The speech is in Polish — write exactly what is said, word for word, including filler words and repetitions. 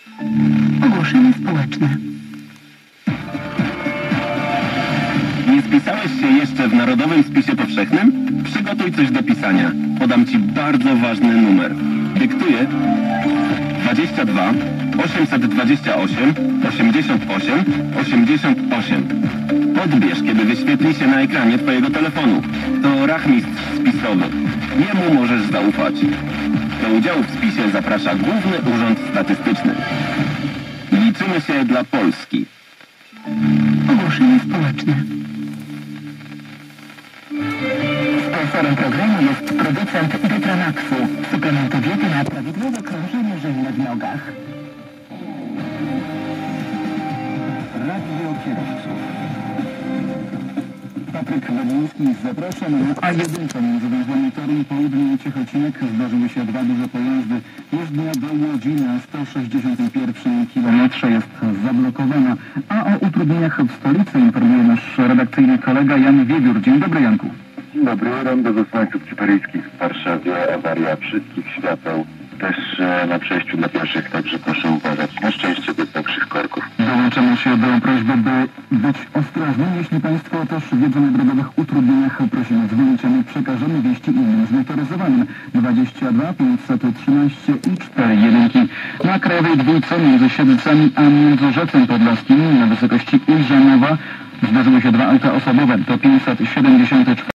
Ogłoszenie społeczne. Nie spisałeś się jeszcze w Narodowym Spisie Powszechnym? Przygotuj coś do pisania. Podam Ci bardzo ważny numer. Dyktuję dwadzieścia dwa osiemset dwadzieścia osiem osiemdziesiąt osiem osiemdziesiąt osiem. Odbierz, kiedy wyświetli się na ekranie Twojego telefonu. To rachmistrz spisowy. Jemu możesz zaufać. Do udziału w spisie zaprasza Główny Urząd Statystyczny. Liczymy się dla Polski. Ogłoszenie społeczne. Sponsorem programu jest producent Detranaxu, suplementu diety na prawidłowe krążenie żylne w nogach. Radio Kierowców. Patryk Lewiński, zapraszam na A jeden między węzłami Toruń, Południe i Ciechocinek. Zdarzyły się dwa duże pojazdy. Jezdnia do Łodzi na sto sześćdziesiątym pierwszym kilometrze jest zablokowana. A o utrudnieniach w stolicy informuje nasz redakcyjny kolega Jan Wiewiór. Dzień dobry, Janku. Dzień dobry, rondo Zasłańców Cyperyjskich w Warszawie, awaria wszystkich świateł, też e, na przejściu dla pieszych, także proszę uważać. Na szczęście bez większych korków. Dołączamy się do prośby, by być ostrożnym. Jeśli Państwo też wiedzą o drogowych utrudnieniach, prosimy dzwonić, a my przekażemy wieści innym zmotoryzowanym. dwadzieścia dwa pięćset trzynaście i cztery jedynki. Na krajowej dwójce między Siedlcami a Międzyrzecem Podlaskim na wysokości Ujrzanowa zdarzyły się dwa auta osobowe. To pięćset siedemdziesiąt cztery.